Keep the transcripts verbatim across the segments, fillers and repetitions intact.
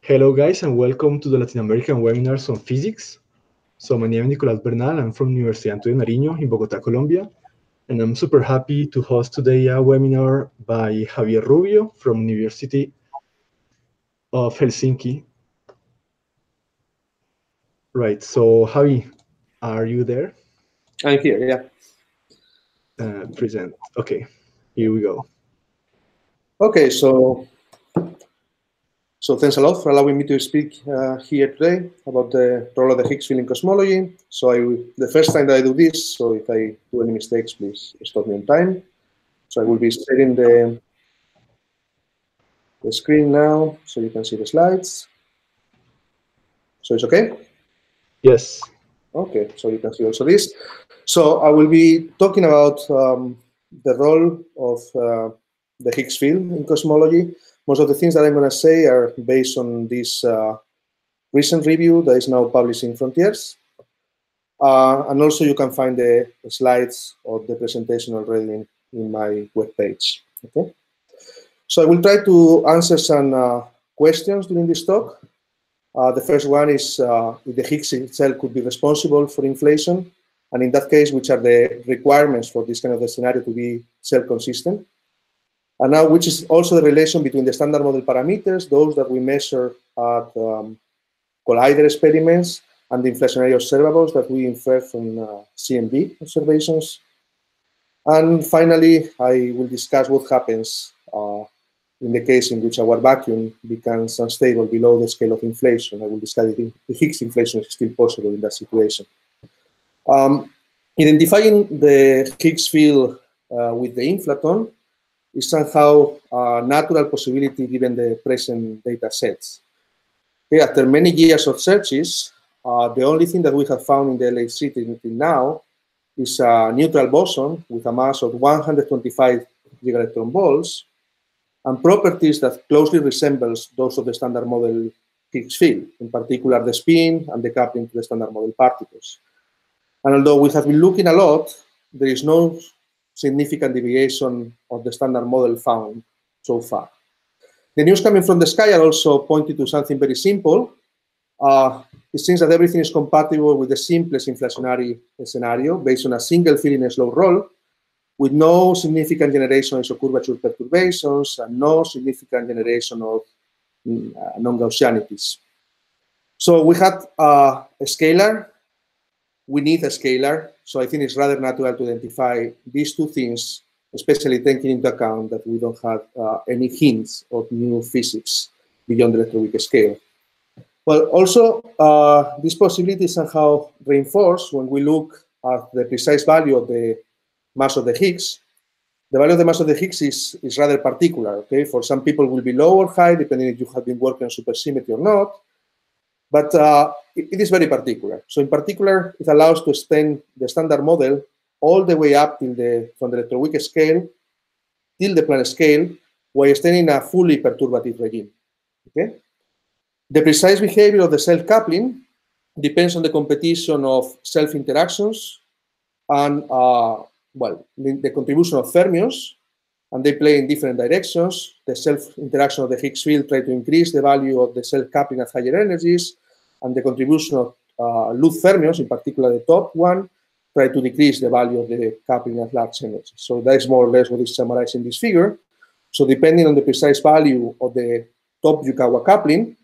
Hello guys and welcome to the Latin American webinars on physics. So my name is Nicolás Bernal, I'm from Universidad de Nariño in Bogotá, Colombia. And I'm super happy to host today a webinar by Javier Rubio from University of Helsinki. Right, so Javi, are you there? I'm here, yeah. Uh, present, okay, here we go. Okay, so So thanks a lot for allowing me to speak uh, here today about the role of the Higgs field in cosmology. So I, the first time that I do this, so if I do any mistakes, please stop me on time. So I will be sharing the, the screen now, so you can see the slides. So it's okay? Yes. Okay, so you can see also this. So I will be talking about um, the role of uh, the Higgs field in cosmology. Most of the things that I'm going to say are based on this uh, recent review that is now published in Frontiers. Uh, and also you can find the slides of the presentation already in, in my webpage. Okay. So I will try to answer some uh, questions during this talk. Uh, the first one is uh, if the Higgs itself could be responsible for inflation, and in that case, which are the requirements for this kind of a scenario to be self-consistent. And now, which is also the relation between the standard model parameters, those that we measure at um, collider experiments, and the inflationary observables that we infer from uh, C M B observations. And finally, I will discuss what happens uh, in the case in which our vacuum becomes unstable below the scale of inflation. I will discuss if the Higgs inflation is still possible in that situation. Um, identifying the Higgs field uh, with the inflaton is somehow a natural possibility given the present data sets. Okay, after many years of searches, uh, the only thing that we have found in the L H C until now is a neutral boson with a mass of one hundred twenty-five gigaelectron volts and properties that closely resembles those of the standard model Higgs field, in particular the spin and the coupling to the standard model particles. And although we have been looking a lot, there is no significant deviation of the standard model found so far. The news coming from the sky are also pointing to something very simple. Uh, it seems that everything is compatible with the simplest inflationary scenario based on a single field in a slow roll with no significant generation of isocurvature perturbations and no significant generation of uh, non-Gaussianities. So we had uh, a scalar. We need a scalar. So I think it's rather natural to identify these two things, especially taking into account that we don't have uh, any hints of new physics beyond the electroweak scale. Well, also, uh, this possibility is somehow reinforced when we look at the precise value of the mass of the Higgs. The value of the mass of the Higgs is, is rather particular, okay? For some people, it will be low or high, depending if you have been working on supersymmetry or not. But uh, it, it is very particular. So in particular, it allows to extend the standard model all the way up till the, from the electroweak scale till the Planck scale, while extending a fully perturbative regime, okay? The precise behavior of the self-coupling depends on the competition of self-interactions and, uh, well, the, the contribution of fermions, and they play in different directions. The self-interaction of the Higgs field try to increase the value of the self-coupling at higher energies, and the contribution of uh, loop fermions, in particular the top one, try to decrease the value of the coupling at large energies. So that is more or less what is summarized in this figure. So depending on the precise value of the top Yukawa coupling,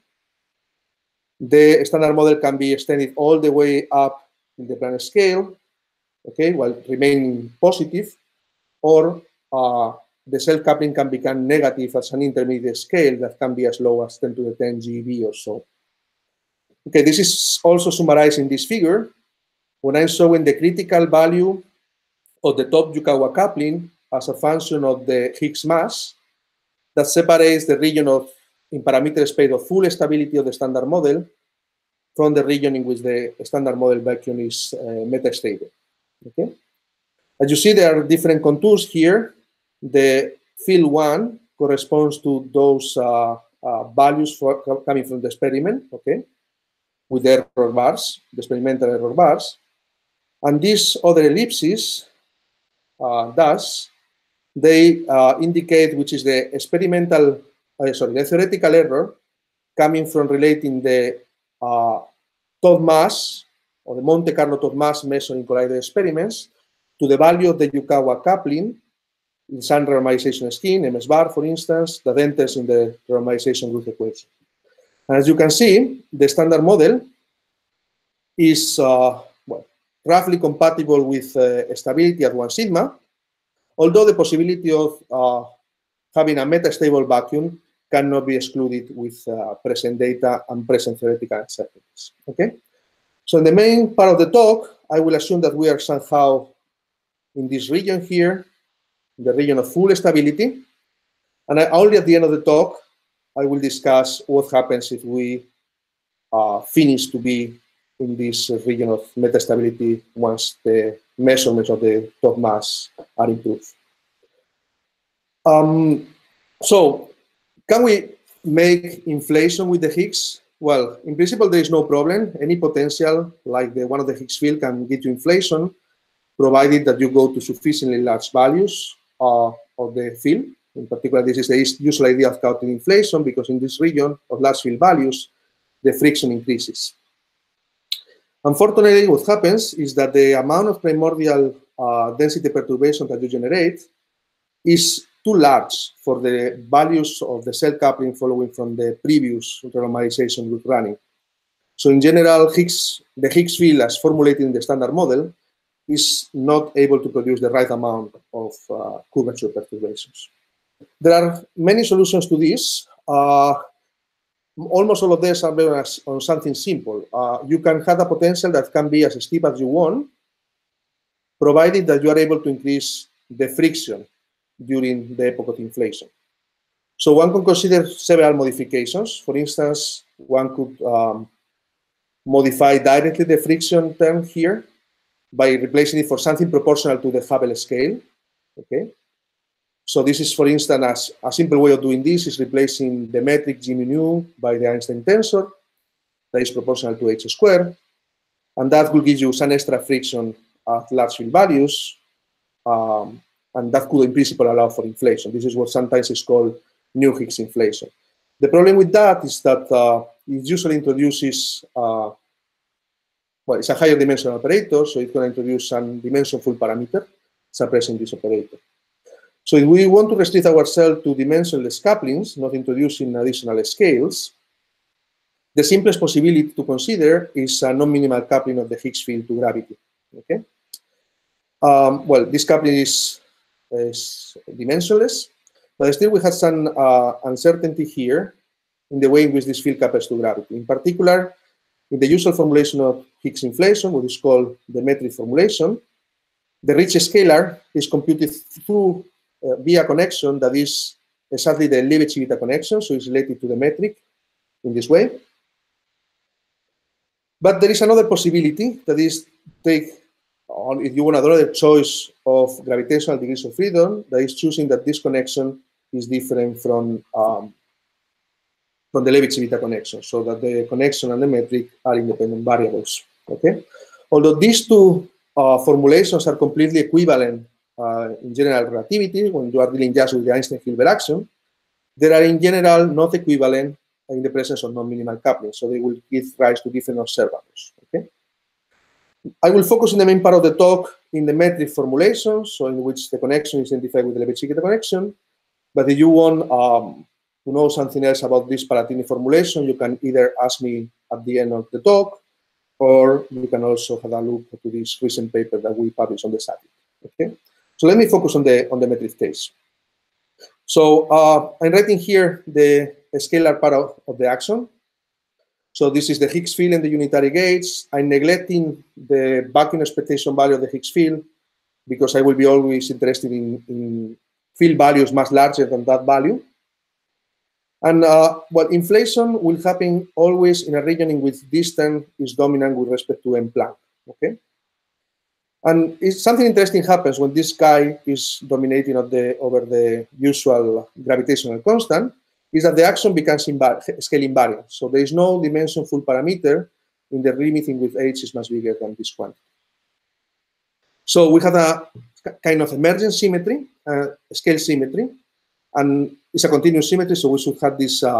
the standard model can be extended all the way up in the Planck scale, okay, while remaining positive, or uh, the self-coupling can become negative as an intermediate scale that can be as low as ten to the ten GeV or so. Okay, this is also summarized in this figure when I'm showing the critical value of the top Yukawa coupling as a function of the Higgs mass that separates the region of, in parameter space, of full stability of the standard model from the region in which the standard model vacuum is uh, metastable. Okay? As you see, there are different contours here. The field one corresponds to those uh, uh, values for, coming from the experiment, okay, with the error bars, the experimental error bars. And these other ellipses, uh, thus, they uh, indicate which is the experimental, uh, sorry, the theoretical error coming from relating the uh, top mass, or the Monte Carlo top mass measured in collider experiments, to the value of the Yukawa coupling in some renormalization scheme, M S bar, for instance, that enters in the renormalization group equation. And as you can see, the standard model is uh, well, roughly compatible with uh, stability at one sigma, although the possibility of uh, having a metastable vacuum cannot be excluded with uh, present data and present theoretical uncertainties. Okay? So in the main part of the talk, I will assume that we are somehow in this region here, the region of full stability. And I, only at the end of the talk, I will discuss what happens if we uh, finish to be in this region of metastability once the measurements of the top mass are improved. Um, so, can we make inflation with the Higgs? Well, in principle, there is no problem. Any potential, like the one of the Higgs field, can give you inflation, provided that you go to sufficiently large values uh, of the field. In particular, this is the usual idea of counting inflation, because in this region of large field values, the friction increases. Unfortunately, what happens is that the amount of primordial uh, density perturbation that you generate is too large for the values of the cell coupling following from the previous renormalization group running. So in general, Higgs, the Higgs field as formulated in the standard model is not able to produce the right amount of uh, curvature perturbations. There are many solutions to this. Uh, almost all of these are based on something simple. Uh, you can have a potential that can be as steep as you want, provided that you are able to increase the friction during the epoch of inflation. So one can consider several modifications. For instance, one could um, modify directly the friction term here by replacing it for something proportional to the Hubble scale. Okay. So this is, for instance, a simple way of doing this is replacing the metric G mu by the Einstein tensor that is proportional to h squared, and that will give you some extra friction at large field values. Um, and that could in principle allow for inflation. This is what sometimes is called new Higgs inflation. The problem with that is that uh, it usually introduces, uh, well, it's a higher dimensional operator, so it's going to introduce some dimension full parameter suppressing this operator. So if we want to restrict ourselves to dimensionless couplings, not introducing additional scales, the simplest possibility to consider is a non-minimal coupling of the Higgs field to gravity. Okay. Um, well, this coupling is is dimensionless, but still we have some uh, uncertainty here in the way in which this field couples to gravity. In particular, in the usual formulation of Higgs inflation, what is called the metric formulation, the rich scalar is computed through uh, via connection that is exactly the Leibniz-Civita connection, so it's related to the metric in this way. But there is another possibility, that is take on, if you want another choice of gravitational degrees of freedom, that is choosing that this connection is different from, um, from the Leibniz-Civita connection, so that the connection and the metric are independent variables. Okay? Although these two uh, formulations are completely equivalent uh, in general relativity, when you are dealing just with the Einstein-Hilbert action, they are in general not equivalent in the presence of non-minimal coupling, so they will give rise to different observables. Okay? I will focus in the main part of the talk in the metric formulation, so in which the connection is identified with the Leibniz-Civita connection. But if you want um, to know something else about this Palatini formulation, you can either ask me at the end of the talk, or you can also have a look at this recent paper that we published on the subject. Okay, so let me focus on the on the metric case. So uh, I'm writing here the scalar part of, of the action. So this is the Higgs field in the unitary gates. I'm neglecting the vacuum expectation value of the Higgs field because I will be always interested in, in field values much larger than that value. And uh, well, inflation will happen always in a region in which distance is dominant with respect to M Planck. Okay, and it's, something interesting happens when this guy is dominating of the, over the usual gravitational constant, is that the action becomes scale invariant. So there is no dimension full parameter in the limit in which h is much bigger than this quantity. So we have a kind of emergent symmetry, uh, scale symmetry, and it's a continuous symmetry, so we should have this uh,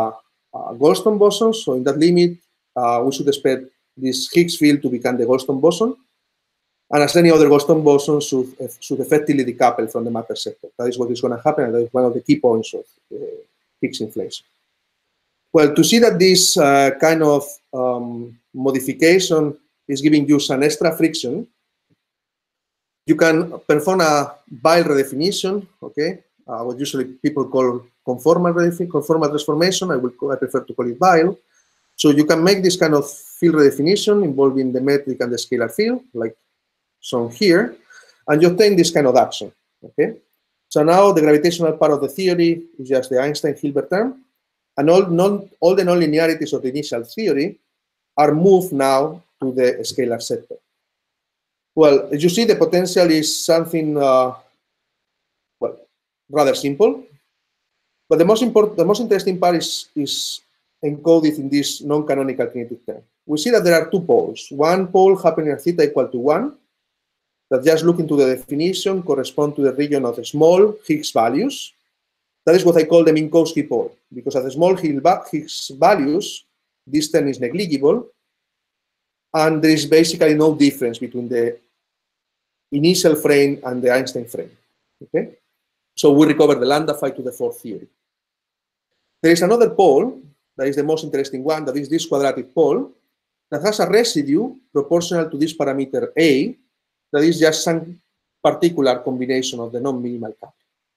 uh, Goldstone boson. So in that limit, uh, we should expect this Higgs field to become the Goldstone boson. And as any other Goldstone boson, should, should effectively decouple from the matter sector. That is what is going to happen, and that is one of the key points of uh, Higgs inflation. Well, to see that this uh, kind of um, modification is giving you some extra friction, you can perform a Weyl redefinition, okay? Uh, what usually people call conformal, conformal transformation. I will I prefer to call it Weyl. So you can make this kind of field redefinition involving the metric and the scalar field, like shown here, and you obtain this kind of action, okay? So now the gravitational part of the theory is just the Einstein-Hilbert term, and all, non, all the nonlinearities of the initial theory are moved now to the scalar sector. Well, as you see, the potential is something, uh, well, rather simple, but the most important, the most interesting part is, is encoded in this non-canonical kinetic term. We see that there are two poles. One pole happening at theta equal to one, that just looking to the definition correspond to the region of the small Higgs values. That is what I call the Minkowski pole, because at the small Higgs values, this term is negligible, and there is basically no difference between the initial frame and the Einstein frame, okay? So we recover the lambda phi to the fourth theory. There is another pole, that is the most interesting one, that is this quadratic pole, that has a residue proportional to this parameter A, that is just some particular combination of the non-minimal coupling.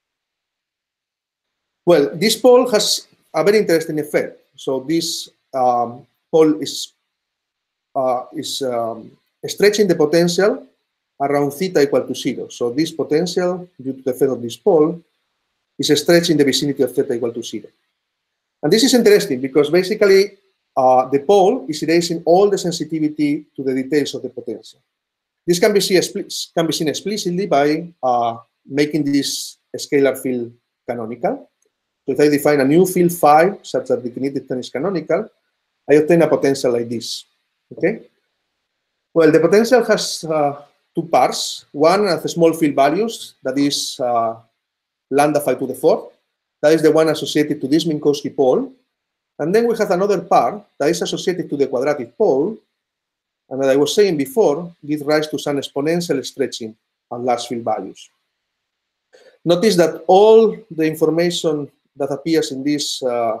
Well, this pole has a very interesting effect. So this um, pole is, uh, is um, stretching the potential around theta equal to zero. So this potential, due to the effect of this pole, is stretching the vicinity of theta equal to zero. And this is interesting because basically uh, the pole is erasing all the sensitivity to the details of the potential. This can be seen, can be seen explicitly by uh, making this scalar field canonical. So if I define a new field phi such that the kinetic term is canonical, I obtain a potential like this, okay? Well, the potential has uh, two parts. One at the small field values, that is uh, lambda phi to the fourth. That is the one associated to this Minkowski pole. And then we have another part that is associated to the quadratic pole, and as I was saying before, gives rise to some exponential stretching at large field values. Notice that all the information that appears in this uh,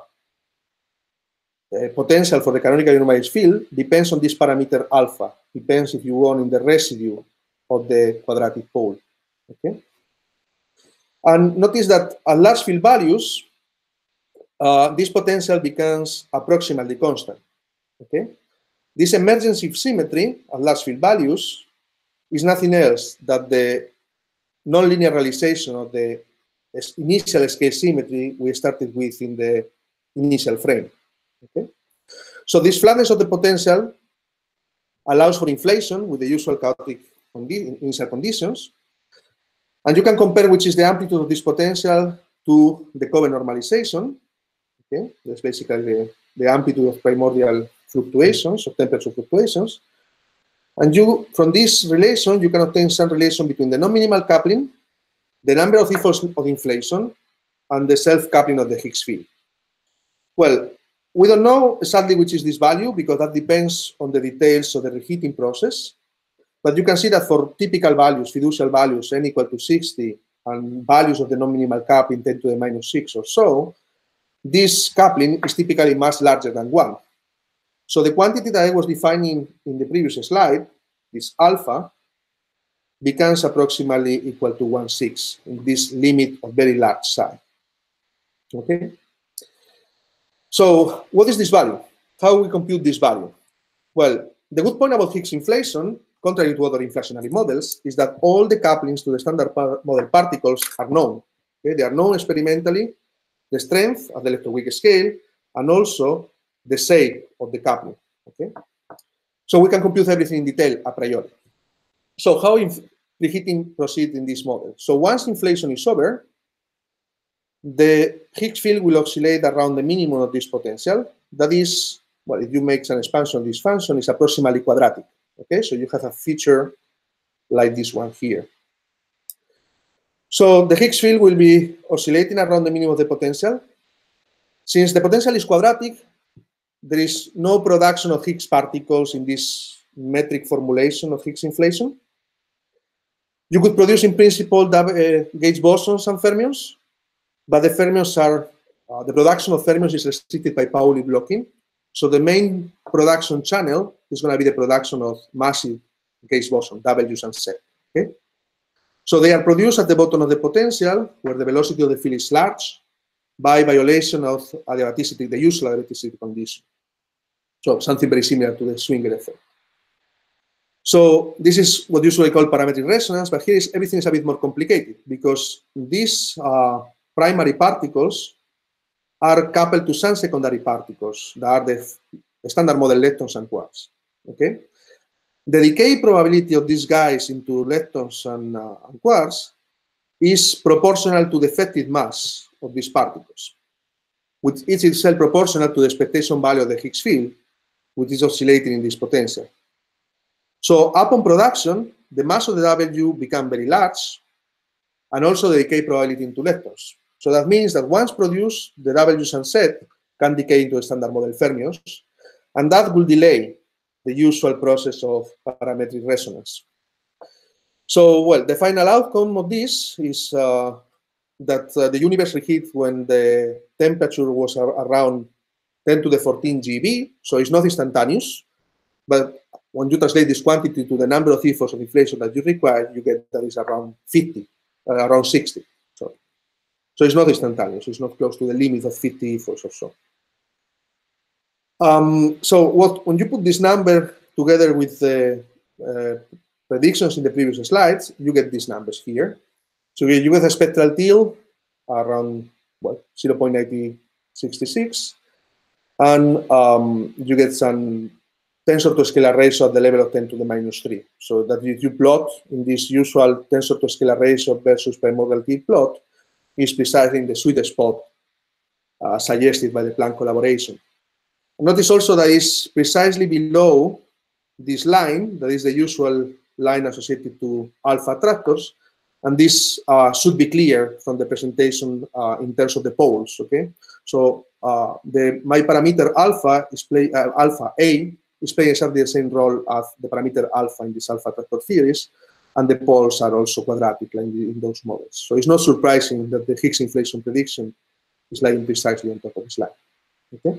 uh, potential for the canonical normalized field depends on this parameter alpha, depends, if you want, in the residue of the quadratic pole, okay? And notice that at large field values, uh, this potential becomes approximately constant, okay? This emergence of symmetry at large field values is nothing else than the nonlinear realization of the initial scale symmetry we started with in the initial frame, okay? So this flatness of the potential allows for inflation with the usual chaotic condi initial conditions. And you can compare which is the amplitude of this potential to the Coven normalization. Okay, that's basically the, the amplitude of primordial fluctuations, of temperature fluctuations. And you, from this relation, you can obtain some relation between the non-minimal coupling, the number of efforts of inflation, and the self-coupling of the Higgs field. Well, we don't know exactly which is this value because that depends on the details of the reheating process. But you can see that for typical values, fiducial values, n equal to sixty, and values of the non-minimal coupling ten to the minus six or so, this coupling is typically much larger than one. So the quantity that I was defining in the previous slide, this alpha, becomes approximately equal to one sixth in this limit of very large size. Okay? So what is this value? How we compute this value? Well, the good point about Higgs inflation, contrary to other inflationary models, is that all the couplings to the standard model particles are known. Okay? They are known experimentally, the strength at the electroweak scale, and also the shape of the coupling. Okay? So we can compute everything in detail a priori. So how preheating proceeds in this model? So once inflation is over, the Higgs field will oscillate around the minimum of this potential. That is, well, if you make an expansion of this function, it's approximately quadratic. Okay, so you have a feature like this one here. So the Higgs field will be oscillating around the minimum of the potential. Since the potential is quadratic, there is no production of Higgs particles in this metric formulation of Higgs inflation. You could produce, in principle, uh, gauge bosons and fermions, but the fermions are, uh, the production of fermions is restricted by Pauli blocking. So the main production channel is going to be the production of massive gauge boson, W's and Z. Okay? So they are produced at the bottom of the potential, where the velocity of the field is large, by violation of adiabaticity, the usual adiabaticity condition. So something very similar to the Swinger effect. So this is what usually called parametric resonance, but here is everything is a bit more complicated because these uh, primary particles are coupled to some secondary particles that are the, the standard model leptons and quarks. Okay, the decay probability of these guys into leptons and, uh, and quarks is proportional to the effective mass of these particles, which is itself proportional to the expectation value of the Higgs field, which is oscillating in this potential. So upon production, the mass of the W becomes very large, and also the decay probability into leptons. So that means that once produced, the W's and Z can decay into a standard model fermions, and that will delay the usual process of parametric resonance. So, well, the final outcome of this is uh, that uh, the universe reheated when the temperature was around ten to the fourteen G eV, so it's not instantaneous, but when you translate this quantity to the number of efforts of inflation that you require, you get that is around fifty, uh, around sixty. Sorry. So it's not instantaneous, it's not close to the limit of fifty efforts or so. Um, so what, when you put this number together with the uh, predictions in the previous slides, you get these numbers here. So you get a spectral tilt around well, zero point nine six six, and um, you get some tensor to scalar ratio at the level of ten to the minus three. So that if you plot in this usual tensor to scalar ratio versus primordial tilt plot, is precisely in the sweet spot uh, suggested by the Planck collaboration. Notice also that it's precisely below this line, that is the usual line associated to alpha attractors, and this uh, should be clear from the presentation uh, in terms of the poles. Okay, so uh, the my parameter alpha is play uh, alpha A is playing exactly the same role as the parameter alpha in these alpha attractor theories, and the poles are also quadratic like in, in those models. So it's not surprising that the Higgs inflation prediction is lying precisely on top of this line. Okay.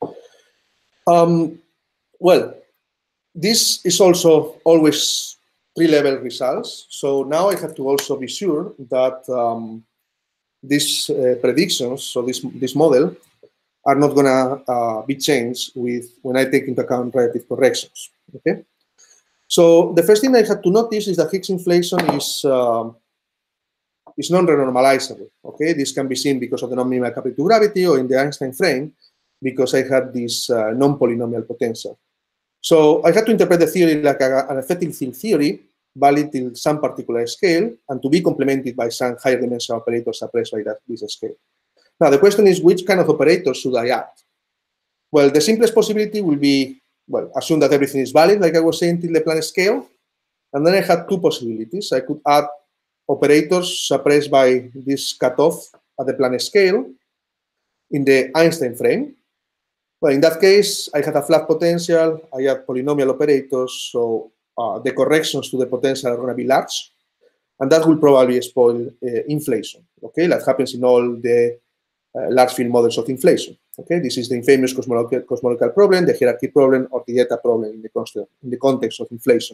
Um, well, this is also always three-level results. So now I have to also be sure that um, these uh, predictions, so this this model, are not going to uh, be changed with when I take into account relative corrections. Okay. So the first thing I have to notice is that Higgs inflation is uh, is non-renormalizable. Okay, this can be seen because of the non-minimal coupling to gravity, or in the Einstein frame, because I had this uh, non-polynomial potential. So I had to interpret the theory like a, an effective field theory, valid till some particular scale, and to be complemented by some higher dimensional operators suppressed by that, this scale. Now the question is, which kind of operators should I add? Well, the simplest possibility will be, well, assume that everything is valid, like I was saying, till the Planck scale. And then I had two possibilities. I could add operators suppressed by this cutoff at the Planck scale in the Einstein frame. Well, in that case, I had a flat potential, I had polynomial operators, so uh, the corrections to the potential are going to be large, and that will probably spoil uh, inflation. Okay, that happens in all the uh, large field models of inflation. Okay, this is the infamous cosmological, cosmological problem, the hierarchy problem, or the eta problem in the, in the context of inflation.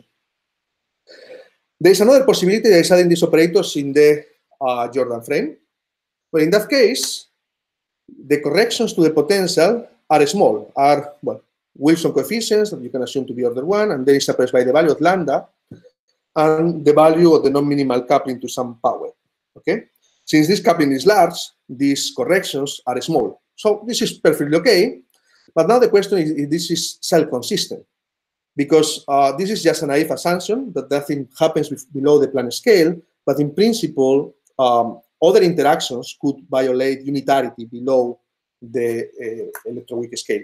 There is another possibility that is adding these operators in the uh, Jordan frame. But in that case, the corrections to the potential are small, are, well, Wilson coefficients that you can assume to be order one, and then it's suppressed by the value of lambda and the value of the non-minimal coupling to some power. Okay? Since this coupling is large, these corrections are small. So this is perfectly okay, but now the question is if this is self-consistent, because uh, this is just a naive assumption that nothing happens with, below the Planck scale, but in principle, um, other interactions could violate unitarity below the uh, electroweak scale.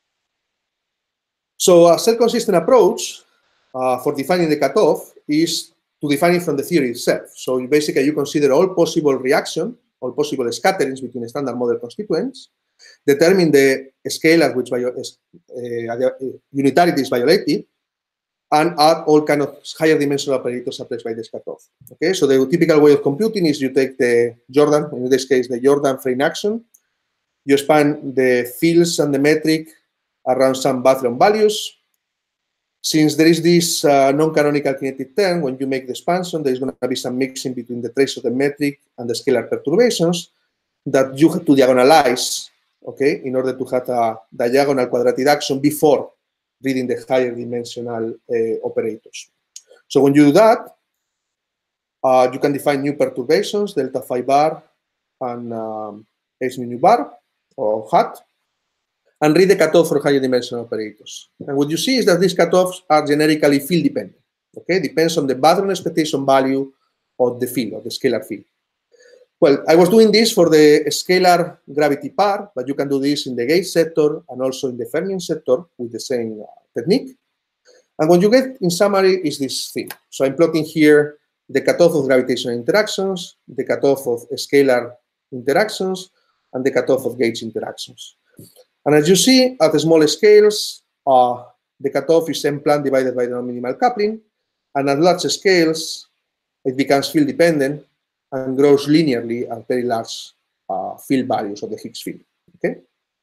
So a self-consistent approach uh, for defining the cutoff is to define it from the theory itself. So you basically you consider all possible reaction, all possible scatterings between standard model constituents, determine the scale at which bio, uh, unitarity is violated, and add all kind of higher dimensional operators suppressed by this cutoff. Okay, so the typical way of computing is you take the Jordan, in this case, the Jordan frame action, you expand the fields and the metric around some bathroom values. Since there is this uh, non-canonical kinetic term, when you make the expansion, there is going to be some mixing between the trace of the metric and the scalar perturbations that you have to diagonalize, okay, in order to have a diagonal quadratic action before reading the higher dimensional uh, operators. So when you do that, uh, you can define new perturbations, delta phi bar and um, H mu bar or hat, and read the cutoff for higher dimensional operators. And what you see is that these cutoffs are generically field dependent. Okay, depends on the background expectation value of the field, of the scalar field. Well, I was doing this for the scalar gravity part, but you can do this in the gauge sector and also in the Fermion sector with the same uh, technique. And what you get in summary is this thing. So I'm plotting here the cutoff of gravitational interactions, the cutoff of scalar interactions, and the cutoff of gauge interactions. And as you see, at the smaller scales, uh, the cutoff is M-plan divided by the non-minimal coupling, and at large scales, it becomes field dependent and grows linearly at very large uh, field values of the Higgs field. Okay,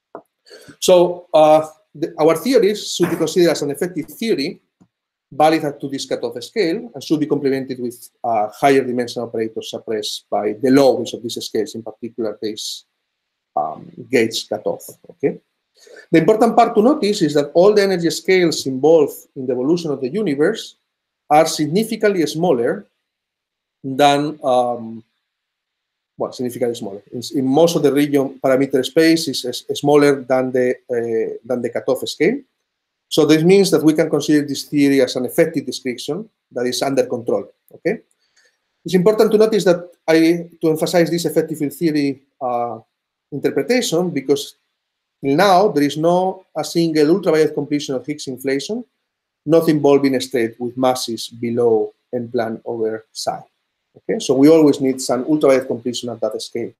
so uh, the, our theories should be considered as an effective theory, valid up to this cutoff scale, and should be complemented with uh, higher dimensional operators suppressed by the lowest of these scales, in particular this um, gauge cutoff. Okay. The important part to notice is that all the energy scales involved in the evolution of the universe are significantly smaller than, um, well, significantly smaller. In, in most of the region parameter space is, is, is smaller than the, uh, than the cutoff scale. So this means that we can consider this theory as an effective description that is under control. Okay. It's important to notice that I, to emphasize this effective field theory uh, interpretation, because now there is no a single ultraviolet completion of Higgs inflation, not involving a state with masses below M-plan over psi. Okay, so we always need some ultraviolet completion at that scale.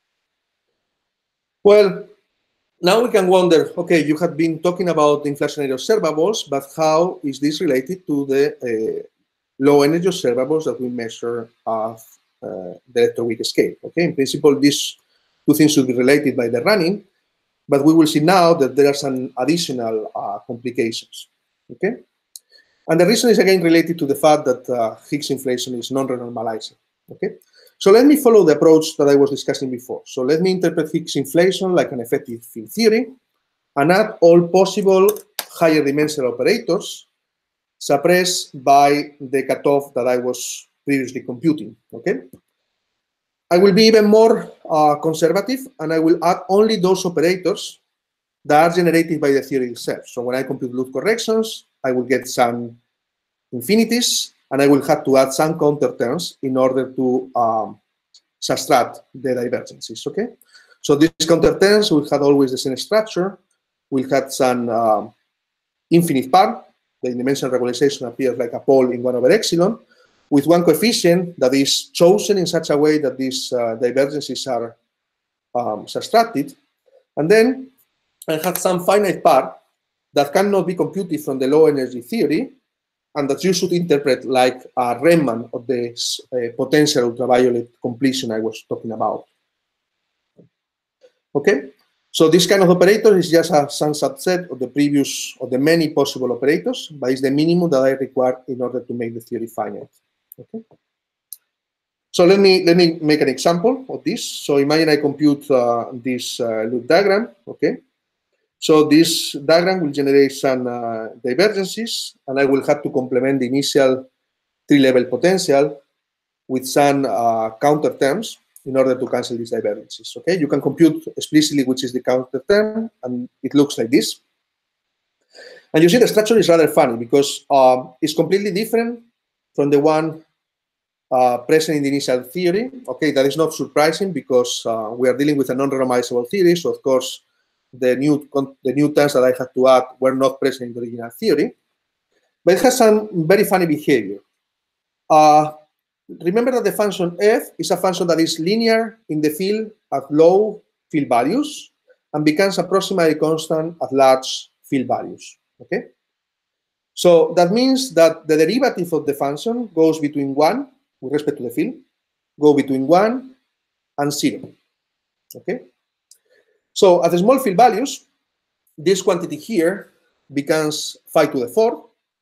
Well, now we can wonder, okay, you have been talking about the inflationary observables, but how is this related to the uh, low energy observables that we measure of uh, the electroweak scale? Okay, in principle, these two things should be related by the running, but we will see now that there are some additional uh, complications. Okay, and the reason is again related to the fact that uh, Higgs inflation is non-renormalizing. Okay, so let me follow the approach that I was discussing before. So let me interpret Higgs inflation like an effective field theory and add all possible higher dimensional operators suppressed by the cutoff that I was previously computing. Okay. I will be even more uh, conservative, and I will add only those operators that are generated by the theory itself. So when I compute loop corrections, I will get some infinities, and I will have to add some counter terms in order to um, subtract the divergences. Okay. So these counter terms will have always the same structure. We'll have some uh, infinite part. The dimensional regularization appears like a pole in one over epsilon, with one coefficient that is chosen in such a way that these uh, divergences are um, subtracted. And then I have some finite part that cannot be computed from the low energy theory, and that you should interpret like a remnant of the uh, potential ultraviolet completion I was talking about. Okay, so this kind of operator is just a some subset of the previous, of the many possible operators, but it's the minimum that I require in order to make the theory finite. Okay. So let me let me make an example of this. So imagine I compute uh, this uh, loop diagram. Okay. So this diagram will generate some uh, divergences, and I will have to complement the initial three-level potential with some uh, counter terms in order to cancel these divergences. Okay. You can compute explicitly which is the counter term, and it looks like this. And you see the structure is rather funny because uh, it's completely different from the one Uh, present in the initial theory. Okay, that is not surprising because uh, we are dealing with a non-renormalizable theory. So of course, the new the new terms that I had to add were not present in the original theory. But it has some very funny behavior. Uh, remember that the function f is a function that is linear in the field at low field values, and becomes approximately constant at large field values. Okay? So that means that the derivative of the function goes between one, with respect to the field, go between one and zero. Okay? So at the small field values, this quantity here becomes phi to the fourth.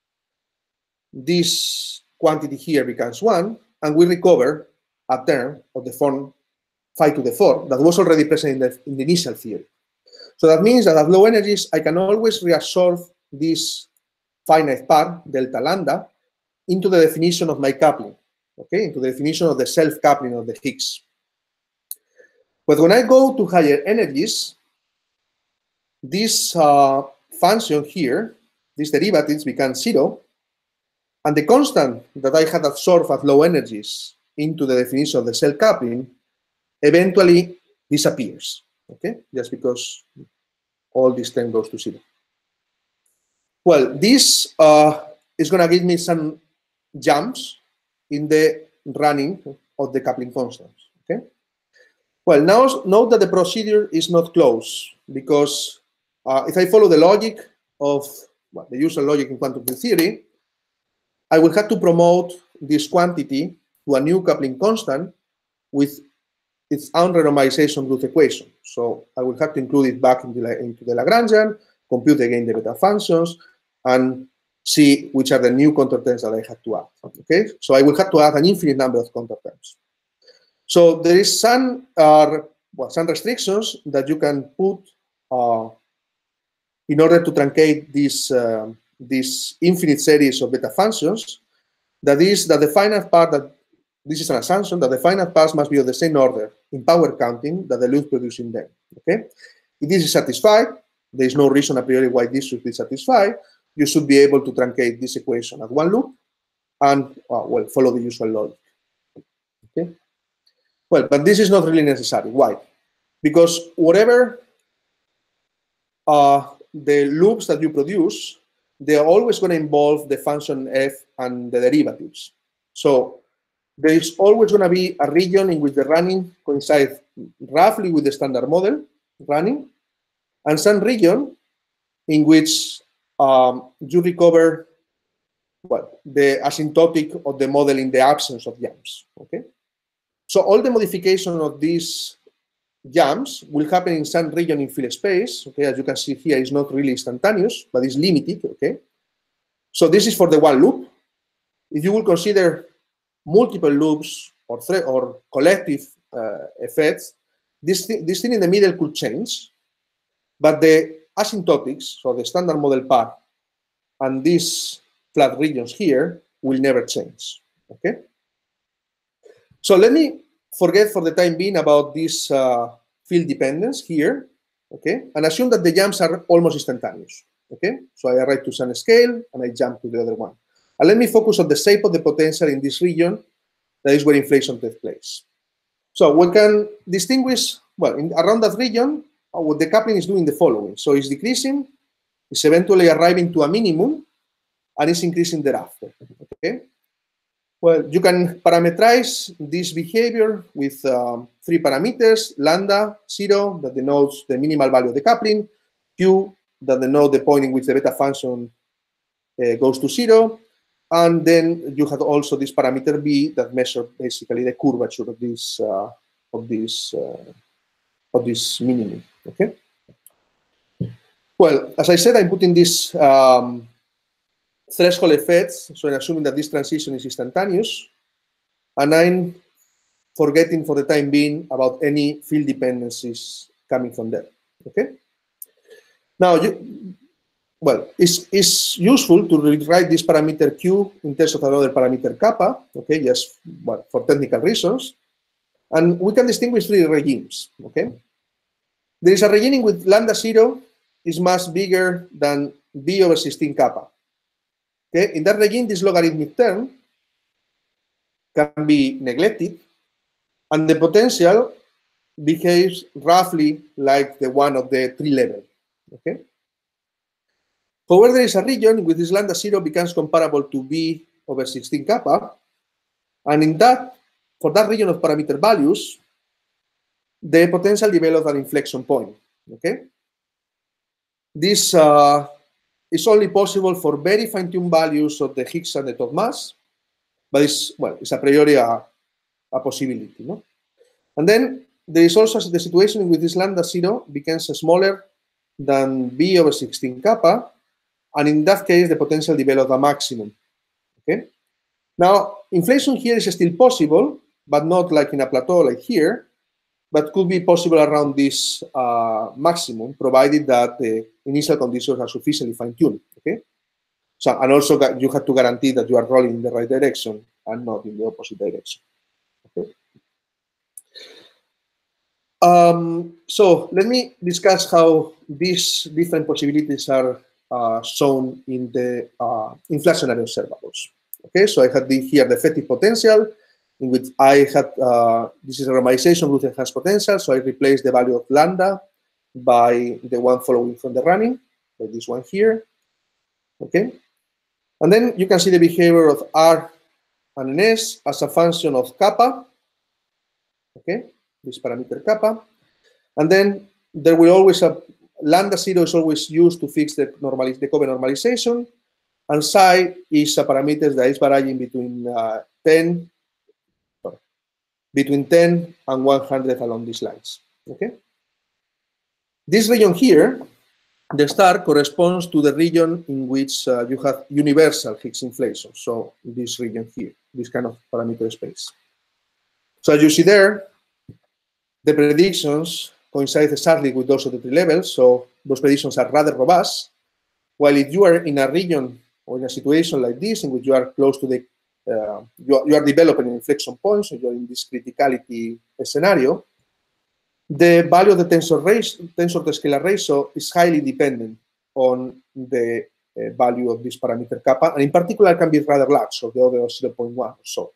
This quantity here becomes one, and we recover a term of the form phi to the fourth that was already present in the, in the initial theory. So that means that at low energies, I can always reabsorb this finite part, delta lambda, into the definition of my coupling, okay, into the definition of the self-coupling of the Higgs. But when I go to higher energies, this uh, function here, these derivatives become zero, and the constant that I had absorbed at low energies into the definition of the self-coupling eventually disappears, okay, just because all this term goes to zero. Well, this uh, is going to give me some jumps in the running of the coupling constants, okay? Well, now note that the procedure is not closed, because uh, if I follow the logic of well, the usual logic in quantum field theory, I will have to promote this quantity to a new coupling constant with its own renormalization group equation. So I will have to include it back into the, into the Lagrangian, compute again the beta functions, and see which are the new contour terms that I have to add. Okay, so I will have to add an infinite number of contour terms. So there is some uh, well, some restrictions that you can put uh, in order to truncate this uh, this infinite series of beta functions. That is that the finite part that this is an assumption that the finite parts must be of the same order in power counting that the loop producing them. Okay, if this is satisfied, there is no reason a priori why this should be satisfied. You should be able to truncate this equation at one loop and uh, well follow the usual logic. Okay. Well, but this is not really necessary. Why? Because whatever uh, the loops that you produce, they are always going to involve the function f and the derivatives. So there is always going to be a region in which the running coincides roughly with the standard model running, and some region in which um, you recover well, the asymptotic of the model in the absence of jumps. Okay, so all the modification of these jumps will happen in some region in field space. Okay, as you can see here, it's not really instantaneous, but it's limited. Okay, so this is for the one loop. If you will consider multiple loops or or collective uh, effects, this th this thing in the middle could change, but the asymptotics, so the standard model part, and these flat regions here will never change. Okay. So let me forget for the time being about this uh, field dependence here. Okay, and assume that the jumps are almost instantaneous. Okay, so I arrive to some scale and I jump to the other one. And let me focus on the shape of the potential in this region. That is where inflation takes place. So we can distinguish, well, in, around that region, uh, what the coupling is doing the following. So it's decreasing, it's eventually arriving to a minimum, and it's increasing thereafter. Okay. Well, you can parameterize this behavior with um, three parameters: lambda, zero, that denotes the minimal value of the coupling; q, that denotes the point in which the beta function uh, goes to zero; and then you have also this parameter b that measures basically the curvature of this uh, of this uh, of this minimum. Okay. Well, as I said, I'm putting this um, threshold effects, so I'm assuming that this transition is instantaneous, and I'm forgetting for the time being about any field dependencies coming from there. Okay. Now, you, well, it's, it's useful to rewrite this parameter q in terms of another parameter kappa. Okay, just well, for technical reasons, and we can distinguish three regimes. Okay, there is a regime in which lambda zero is much bigger than b over sixteen kappa. Okay, in that regime, this logarithmic term can be neglected, and the potential behaves roughly like the one of the tree level. Okay. However, there is a region in which this lambda zero becomes comparable to b over sixteen kappa, and in that, for that region of parameter values, the potential develops an inflection point. Okay, this uh, is only possible for very fine-tuned values of the Higgs and the top mass, but it's, well, it's a priori a, a possibility, no? And then there is also the situation in which this lambda zero becomes smaller than B over sixteen kappa, and in that case, the potential develops a maximum. Okay. Now, inflation here is still possible, but not like in a plateau like here, but could be possible around this uh, maximum, provided that the initial conditions are sufficiently fine-tuned. Okay. So, and also you have to guarantee that you are rolling in the right direction and not in the opposite direction. Okay. Um, so let me discuss how these different possibilities are uh, shown in the uh, inflationary observables. Okay, so I had the, here the effective potential, in which I had, uh, this is a normalization with enhanced potential, so I replaced the value of lambda by the one following from the running, like this one here. Okay, and then you can see the behavior of R and N S as a function of kappa. Okay, this parameter kappa. And then there will always have, lambda zero is always used to fix the, normaliz the Kobe normalization, and psi is a parameter that is varying between uh, ten, sorry, between ten and one hundred along these lines. Okay. This region here, the star corresponds to the region in which uh, you have universal Higgs inflation. So this region here, this kind of parameter space. So as you see there, the predictions coincide exactly with those of the three levels, so those predictions are rather robust. While if you are in a region or in a situation like this, in which you are close to the, uh, you, are, you are developing an inflection point, so you are in this criticality scenario, the value of the tensor, ratio, tensor to scalar ratio is highly dependent on the uh, value of this parameter kappa, and in particular can be rather large, so the order of zero point one or so.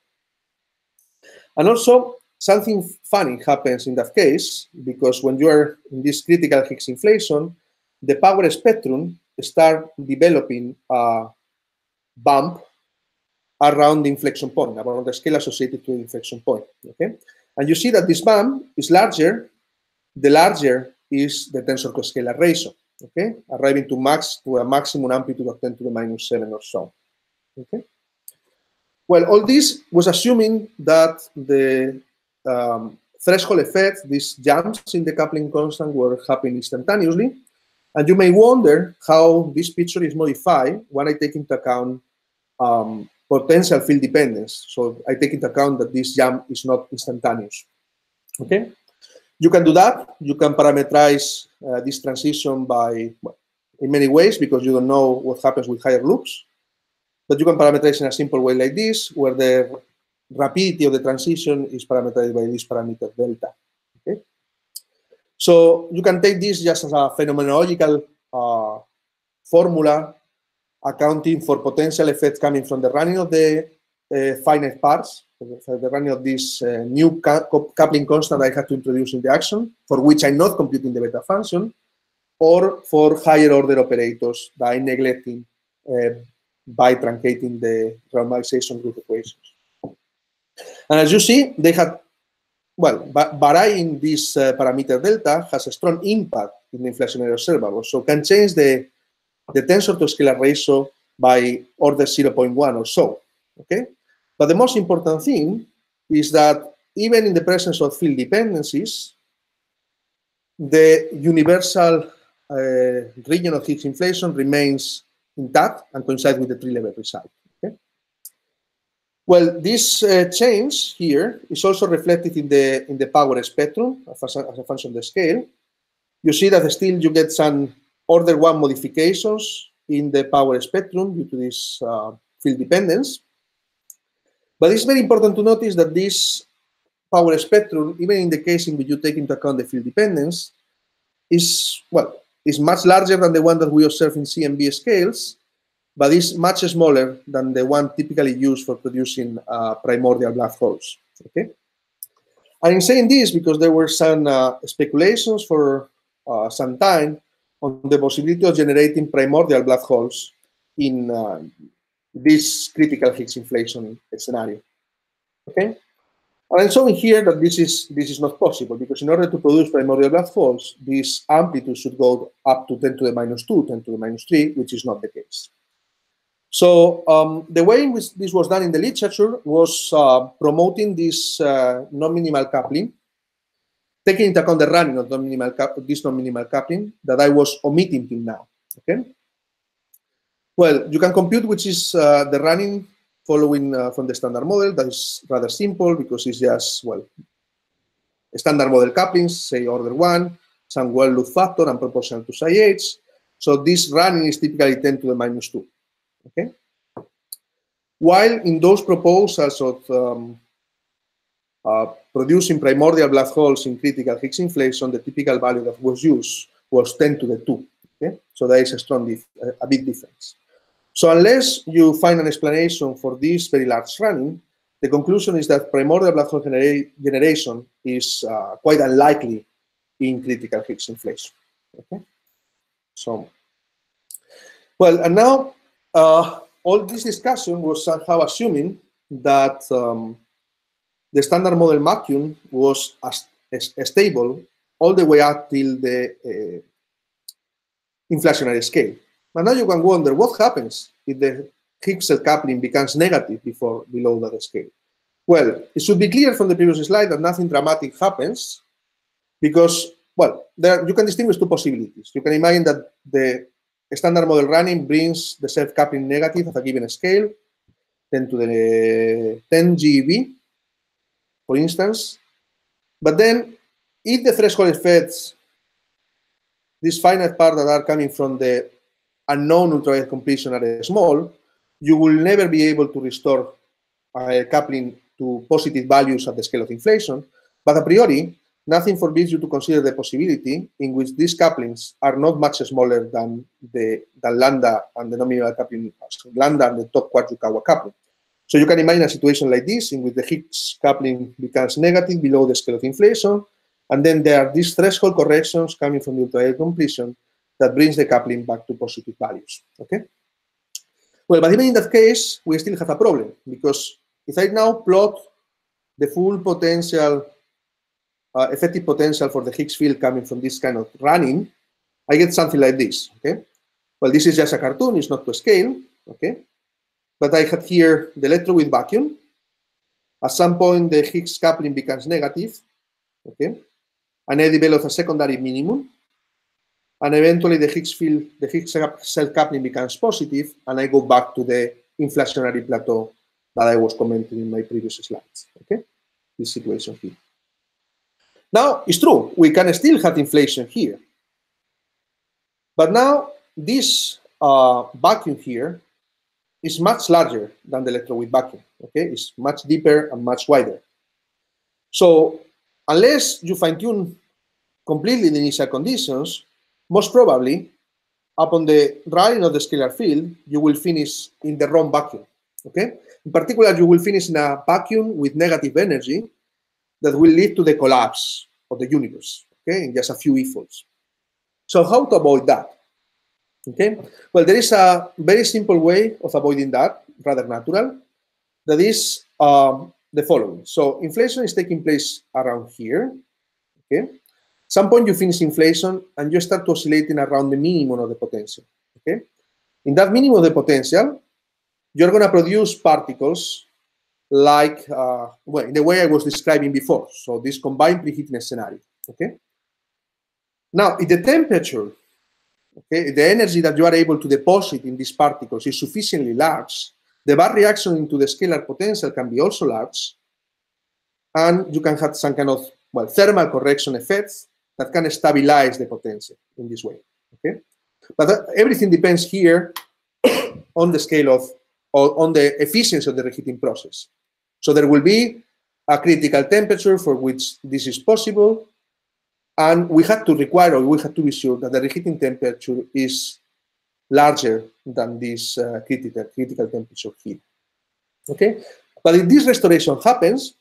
And also, something funny happens in that case, because when you are in this critical Higgs inflation, the power spectrum start developing a bump around the inflection point, around the scale associated to the inflection point. Okay, and you see that this bump is larger. The larger is the tensor to scalar ratio. Okay, arriving to max to a maximum amplitude of ten to the minus seven or so. Okay. Well, all this was assuming that the um, threshold effect, these jumps in the coupling constant, were happening instantaneously. And you may wonder how this picture is modified when I take into account um, potential field dependence. So I take into account that this jump is not instantaneous. Okay, you can do that. You can parameterize uh, this transition by, well, in many ways, because you don't know what happens with higher loops. But you can parameterize in a simple way like this, where the rapidity of the transition is parameterized by this parameter delta. Okay, so you can take this just as a phenomenological uh, formula accounting for potential effects coming from the running of the uh, finite parts, the running of this uh, new coupling constant I had to introduce in the action, for which I'm not computing the beta function, or for higher order operators that I'm neglecting uh, by truncating the normalization group equations. And as you see, they have, well, varying this uh, parameter delta has a strong impact in the inflationary observable, so can change the, the tensor to scalar ratio by order zero point one or so, okay? But the most important thing is that even in the presence of field dependencies, the universal uh, region of Higgs inflation remains intact and coincides with the three-level result. Okay? Well, this uh, change here is also reflected in the in the power spectrum as a, as a function of the scale. You see that still you get some order one modifications in the power spectrum due to this uh, field dependence. But it's very important to notice that this power spectrum, even in the case in which you take into account the field dependence, is, well, is much larger than the one that we observe in C M B scales, but is much smaller than the one typically used for producing uh, primordial black holes. Okay, I'm saying this because there were some uh, speculations for uh, some time on the possibility of generating primordial black holes in uh, this critical Higgs inflation scenario. Okay, And I'm showing here that this is, this is not possible, because in order to produce primordial black holes, this amplitude should go up to ten to the minus two, ten to the minus three, which is not the case. So um, the way in which this was done in the literature was uh, promoting this uh, non-minimal coupling, taking into account the running of non-minimal this non-minimal coupling that I was omitting till now. Okay. Well, you can compute which is uh, the running following uh, from the standard model. That is rather simple because it's just, well, standard model couplings, say order one, some well-loop factor and proportional to psi h. So this running is typically ten to the minus two. Okay. While in those proposals of um, uh, producing primordial black holes in critical Higgs inflation, the typical value that was used was ten to the two. Okay, so there is a strong, dif a big difference. So unless you find an explanation for this very large running, the conclusion is that primordial black hole genera generation is uh, quite unlikely in critical Higgs inflation. Okay, so well, and now. Uh, All this discussion was somehow assuming that um, the standard model vacuum was as, as, as stable all the way up till the uh, inflationary scale. But now you can wonder what happens if the Higgs cell coupling becomes negative before below that scale. Well, it should be clear from the previous slide that nothing dramatic happens because, well, there you can distinguish two possibilities. You can imagine that the standard model running brings the self-coupling negative at a given scale, ten to the ten G eV, for instance. But then, if the threshold effects, this finite part that are coming from the unknown ultraviolet completion are small, you will never be able to restore uh, coupling to positive values at the scale of inflation. But a priori, nothing forbids you to consider the possibility in which these couplings are not much smaller than the than lambda and the nominal coupling, so lambda and the top Yukawa coupling. So you can imagine a situation like this in which the Higgs coupling becomes negative below the scale of inflation, and then there are these threshold corrections coming from the ultraviolet completion that brings the coupling back to positive values. Okay. Well, but even in that case, we still have a problem because if I now plot the full potential. Uh, effective potential for the Higgs field coming from this kind of running, I get something like this, okay? Well, this is just a cartoon, it's not to scale, okay? But I have here the electroweak vacuum. At some point, the Higgs coupling becomes negative, okay? And I develop a secondary minimum. And eventually, the Higgs field, the Higgs cell coupling becomes positive, and I go back to the inflationary plateau that I was commenting in my previous slides, okay? This situation here. Now, it's true, we can still have inflation here. But now, this uh, vacuum here is much larger than the electroweak vacuum, okay? It's much deeper and much wider. So, unless you fine-tune completely the initial conditions, most probably, upon the running of the scalar field, you will finish in the wrong vacuum, okay? In particular, you will finish in a vacuum with negative energy that will lead to the collapse of the universe, okay, in just a few e-folds. So how to avoid that? Okay, well, there is a very simple way of avoiding that, rather natural, that is um, the following. So inflation is taking place around here, okay? At some point you finish inflation and you start oscillating around the minimum of the potential, okay? In that minimum of the potential, you're going to produce particles like, uh, well, in the way I was describing before. So this combined preheating scenario, okay? Now, if the temperature, okay, the energy that you are able to deposit in these particles is sufficiently large, the bar reaction into the scalar potential can be also large, and you can have some kind of, well, thermal correction effects that can stabilize the potential in this way, okay? But that, everything depends here on the scale of, or on the efficiency of the reheating process. So there will be a critical temperature for which this is possible, and we had to require, or we had to be sure that the reheating temperature is larger than this uh, critical, critical temperature here. Okay? But if this restoration happens,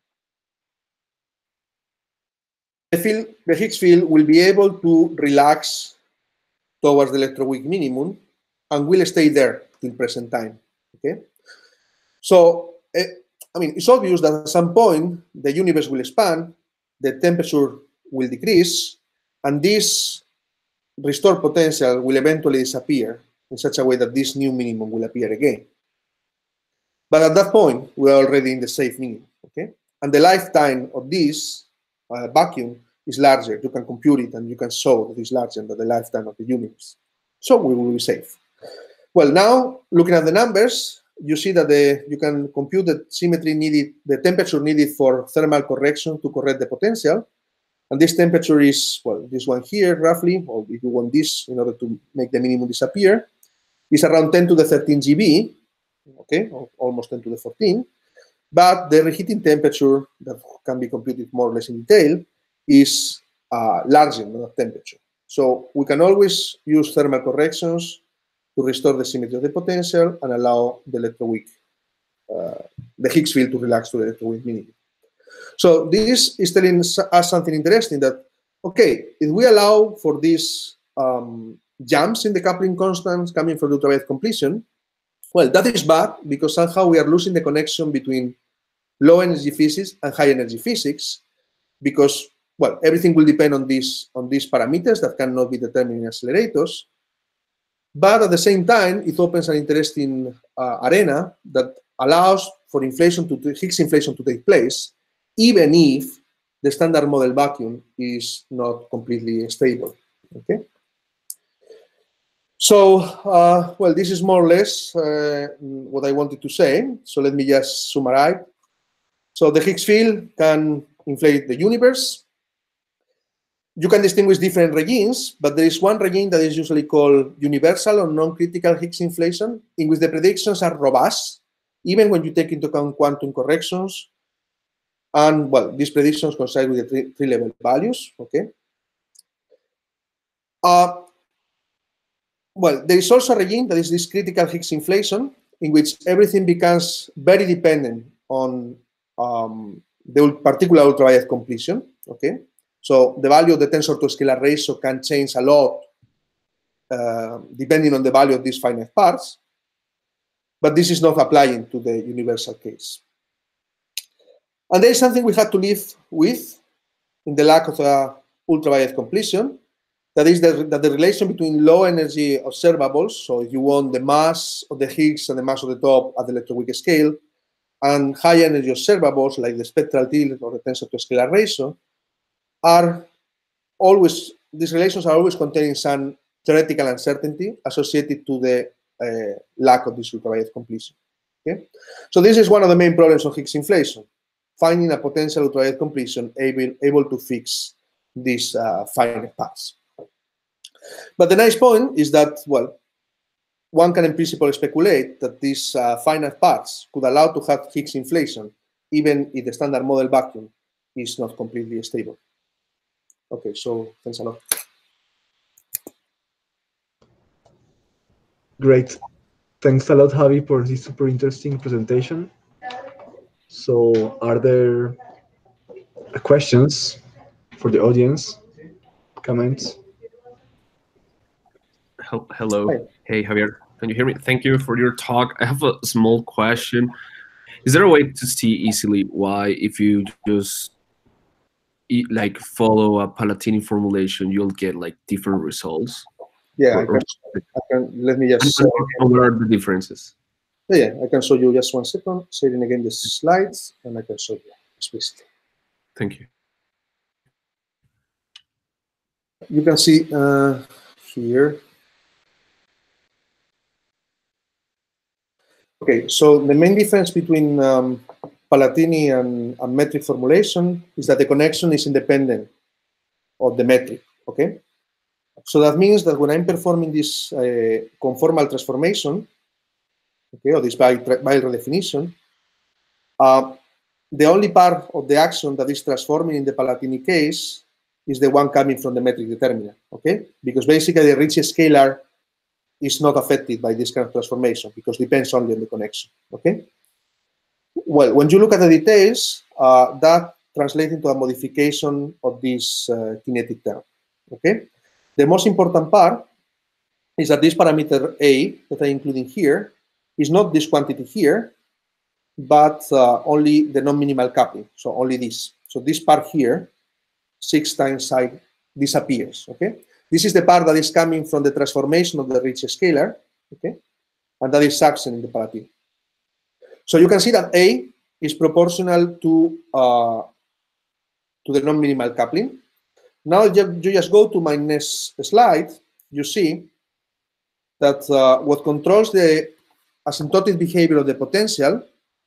the, field, the Higgs field will be able to relax towards the electroweak minimum and will stay there till present time. Okay? So, uh, I mean, it's obvious that at some point the universe will expand, the temperature will decrease, and this restored potential will eventually disappear in such a way that this new minimum will appear again. But at that point, we're already in the safe minimum, okay? And the lifetime of this uh, vacuum is larger. You can compute it and you can show that it's larger than the lifetime of the universe. So we will be safe. Well, now looking at the numbers, you see that the, you can compute the symmetry needed, the temperature needed for thermal correction to correct the potential. And this temperature is, well, this one here roughly, or if you want this in order to make the minimum disappear, is around ten to the thirteen G B, okay, or almost ten to the fourteen. But the reheating temperature that can be computed more or less in detail is uh, larger than that temperature. So we can always use thermal corrections to restore the symmetry of the potential and allow the electroweak, uh, the Higgs field to relax to the electroweak minimum. So this is telling us something interesting that, okay, if we allow for these um, jumps in the coupling constants coming from the ultraviolet completion, well, that is bad because somehow we are losing the connection between low energy physics and high energy physics because, well, everything will depend on these, on these parameters that cannot be determined in accelerators. But at the same time, it opens an interesting uh, arena that allows for inflation to Higgs inflation to take place, even if the standard model vacuum is not completely stable. Okay. So, uh, well, this is more or less uh, what I wanted to say. So let me just summarize. So the Higgs field can inflate the universe. You can distinguish different regimes, but there is one regime that is usually called universal or non-critical Higgs inflation, in which the predictions are robust, even when you take into account quantum corrections. And, well, these predictions coincide with the three, three level values, okay? Uh, well, there is also a regime that is this critical Higgs inflation, in which everything becomes very dependent on um, the particular ultraviolet completion, okay? So the value of the tensor to scalar ratio can change a lot uh, depending on the value of these finite parts, but this is not applying to the universal case. And there is something we have to live with in the lack of uh, ultraviolet completion, that is the, that the relation between low energy observables, so if you want the mass of the Higgs and the mass of the top at the electroweak scale, and high energy observables like the spectral tilt or the tensor to scalar ratio, are always, these relations are always containing some theoretical uncertainty associated to the uh, lack of this ultraviolet completion. Okay? So this is one of the main problems of Higgs inflation, finding a potential ultraviolet completion able, able to fix these uh, finite paths. But the nice point is that, well, one can in principle speculate that these uh, finite parts could allow to have Higgs inflation even if the standard model vacuum is not completely stable. Okay, so thanks a lot. Great. Thanks a lot, Javi, for this super interesting presentation. So are there questions for the audience? Comments? Hello. Hi. Hey, Javier. Can you hear me? Thank you for your talk. I have a small question. Is there a way to see easily why, if you just like follow a Palatini formulation, you'll get like different results? Yeah, or, I can, I can, let me just. Uh, what are the differences? Yeah, I can show you just one second. Sharing again the slides, and I can show you explicitly. Thank you. You can see uh, here. Okay, so the main difference between um, Palatini and, and metric formulation is that the connection is independent of the metric, okay? So that means that when I'm performing this uh, conformal transformation, okay, or this Weil redefinition, uh, the only part of the action that is transforming in the Palatini case is the one coming from the metric determinant, okay? Because basically the Ricci scalar is not affected by this kind of transformation because it depends only on the connection, okay? Well, when you look at the details, uh, that translates into a modification of this uh, kinetic term, okay? The most important part is that this parameter A that I'm including here is not this quantity here, but uh, only the non-minimal coupling, so only this. So this part here, six times side, disappears, okay? This is the part that is coming from the transformation of the rich scalar, okay? And that is absent in the Palatine. So you can see that A is proportional to, uh, to the non-minimal coupling. Now you, you just go to my next slide, you see that uh, what controls the asymptotic behavior of the potential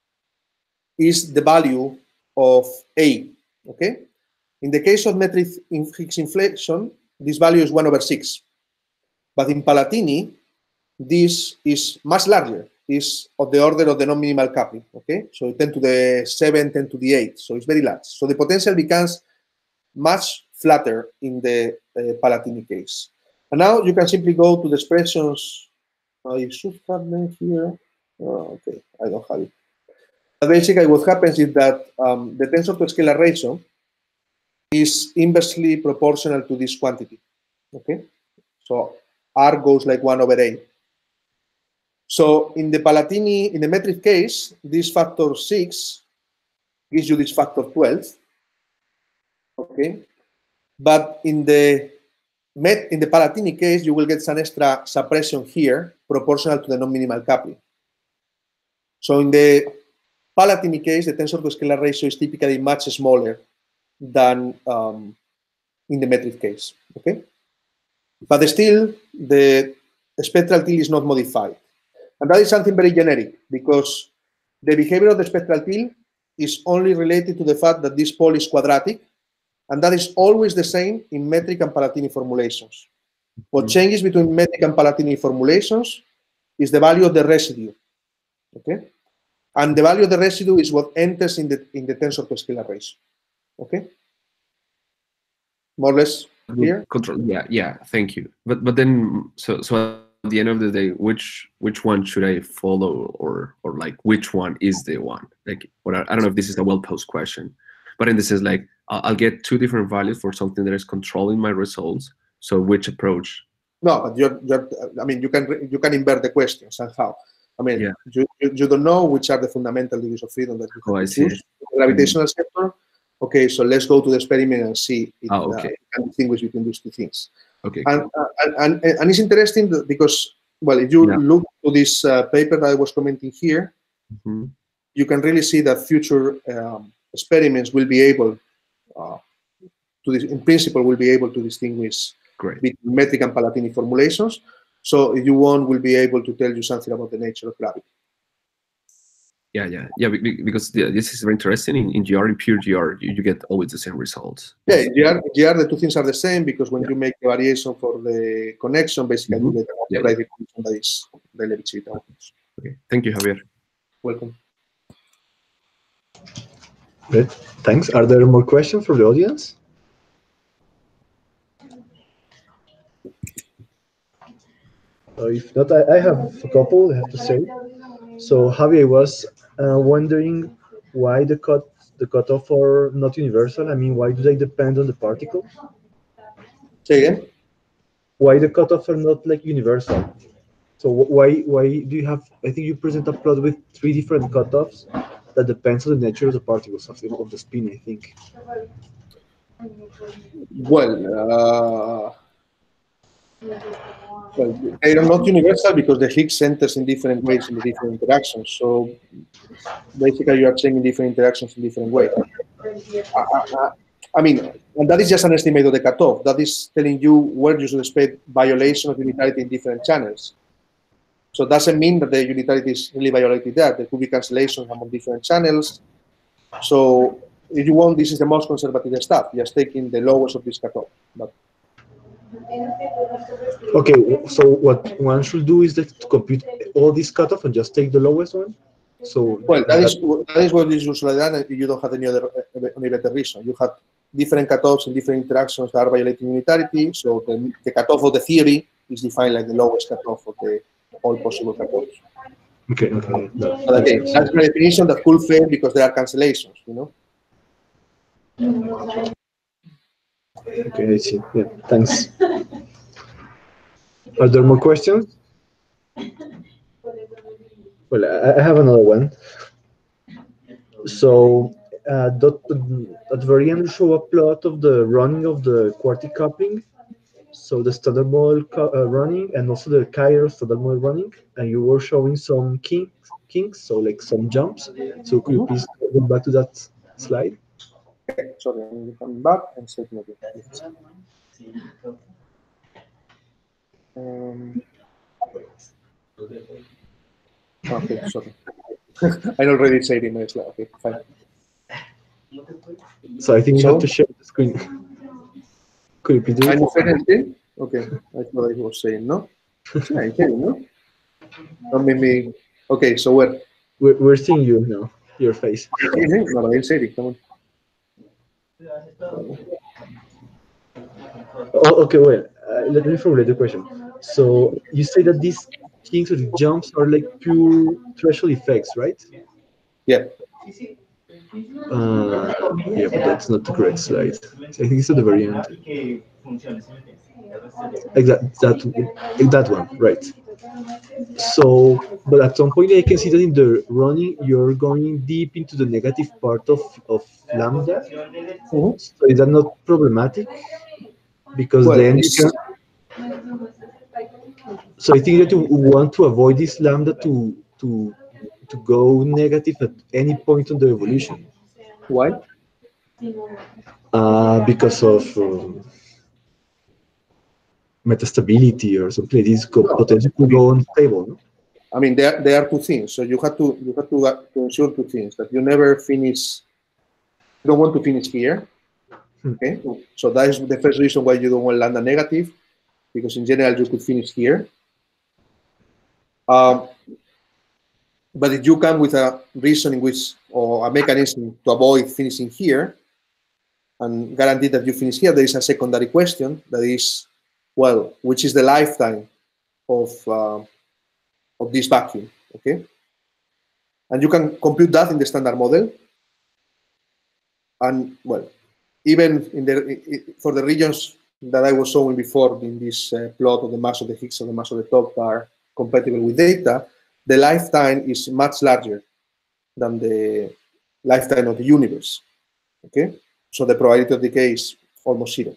is the value of A, okay? In the case of metric Higgs inflation, this value is one over six. But in Palatini, this is much larger, is of the order of the non-minimal coupling, okay? So ten to the seven, ten to the eight, so it's very large. So the potential becomes much flatter in the uh, Palatini case. And now you can simply go to the expressions. I should have them here. Oh, okay, I don't have it. But basically, what happens is that um, the tensor to scalar ratio is inversely proportional to this quantity, okay? So R goes like one over A. So in the Palatini, in the metric case, this factor six gives you this factor twelve, okay? But in the met in the Palatini case, you will get some extra suppression here, proportional to the non-minimal coupling. So in the Palatini case, the tensor to scalar ratio is typically much smaller than um, in the metric case, okay? But still, the spectral till is not modified. And that is something very generic, because the behavior of the spectral till is only related to the fact that this pole is quadratic, and that is always the same in metric and Palatini formulations. What changes between metric and Palatini formulations is the value of the residue, okay? And the value of the residue is what enters in the in the tensor to scalar ratio, okay? More or less clear? Control. Yeah, yeah. Thank you. But but then so so at the end of the day, which which one should I follow, or or like which one is the one? Like, what I, I don't know if this is a well posed question, but in the sense like I'll, I'll get two different values for something that is controlling my results. So which approach? No, but you're, you're I mean, you can you can invert the question somehow. I mean, yeah. you, you don't know which are the fundamental degrees of freedom that you have oh, to choose. The gravitational mm-hmm. sector. Okay, so let's go to the experiment and see if oh, okay. uh, can distinguish between these two things. Okay. And, cool. uh, and, and and it's interesting because, well, if you yeah. look to this uh, paper that I was commenting here, mm-hmm. you can really see that future um, experiments will be able uh, to, in principle, will be able to distinguish Great. between metric and Palatini formulations. So if you want, we'll be able to tell you something about the nature of gravity. Yeah, yeah, yeah. Because this is very interesting. In, in G R, in pure G R, you, you get always the same results. Yeah, in G R, G R, the two things are the same, because when yeah. you make the variation for the connection, basically mm-hmm. you get an algebraic equation yeah, yeah. that is the Levitsky. Okay, thank you, Javier. Welcome. Great, thanks. Are there more questions from the audience? Uh, if not, I, I have a couple, I have to say. So Javier was uh, wondering why the cut the cutoff are not universal. I mean, why do they depend on the particle? Say again? Why the cutoff are not like universal? So why why do you have? I think you present a plot with three different cutoffs that depends on the nature of the particles of the, of the spin. I think. Well. Uh... Well, they are not universal because the Higgs enters in different ways in the different interactions. So basically, you are checking different interactions in different ways. I, I, I mean, and that is just an estimate of the cutoff. That is telling you where you should expect violation of unitarity in different channels. So it doesn't mean that the unitarity is really violated there. There could be cancellations among different channels. So if you want, this is the most conservative stuff. Just taking the lowest of this cutoff. But okay, so what one should do is that to compute all these cutoff and just take the lowest one. So well, that is that is what is usually done. You don't have any other any better reason. You have different cutoffs and different interactions that are violating unitarity. So the, the cutoff of the theory is defined like the lowest cutoff of the all possible cutoffs. Okay, okay. No, but again, that's my definition that could fail because there are cancellations. You know. Okay, I see. Yeah, thanks. Are there more questions? Well, I have another one. So uh, dot, at the very end, we show a plot of the running of the quartic coupling. So the standard model uh, running and also the Cairo standard model running, and you were showing some kinks, kinks, so like some jumps. So could you please go back to that slide? Okay, sorry, I'm coming back and setting again. Yes. Um, okay, sorry. I already said in my slide. Okay, fine. So I think you So, have to share the screen. Could you please do I'm it? sharing screen? Okay, I thought I was saying no. Yeah, I'm sharing, no? Don't make me. Okay, so where? We're, we're seeing you now, your face. No, I said it. Come on. Oh, okay, well, uh, let me formulate the question. So you say that these kinks or the jumps are like pure threshold effects, right? Yeah. Uh, yeah, but that's not the correct slide. I think it's at the very end. Like that, that, like that one, right? So, but at some point I can see that in the running you're going deep into the negative part of of lambda. Mm-hmm. So is that not problematic? Because Well, then you it's, can. So I think that you want to avoid this lambda to to to go negative at any point on the evolution. why? Uh, because of um, metastability or something like this, co- No, potentially I could mean, go unstable. No? I mean, there, there are two things. So you have to you have to, uh, to ensure two things: that you never finish. You don't want to finish here. Okay. So that is the first reason why you don't want lambda negative, because in general you could finish here. Um, but if you come with a reason in which or a mechanism to avoid finishing here and guarantee that you finish here, there is a secondary question that is, well, which is the lifetime of uh, of this vacuum? Okay. And you can compute that in the standard model. And well, even in the for the regions that I was showing before in this uh, plot of the mass of the Higgs and the mass of the top are compatible with data, the lifetime is much larger than the lifetime of the universe. Okay, so the probability of decay is almost zero.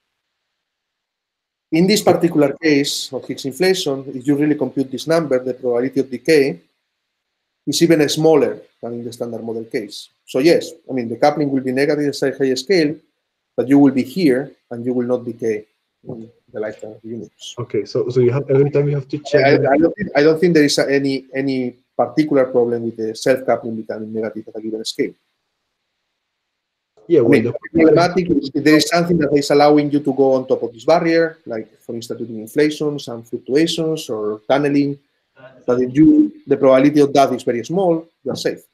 In this particular case of Higgs inflation, if you really compute this number, the probability of decay is even smaller than in the standard model case. So yes, I mean, the coupling will be negative at a high scale, but you will be here and you will not decay in the lifetime of the universe. Okay, so so you have every time you have to check. I, the- I, don't, think, I don't think there is any any particular problem with the self-coupling becoming negative at a given scale. yeah, I well, mean, the, problematic is if there is something that is allowing you to go on top of this barrier, like for instance, doing inflations and fluctuations or tunneling, but if you, the probability of that is very small, you are safe.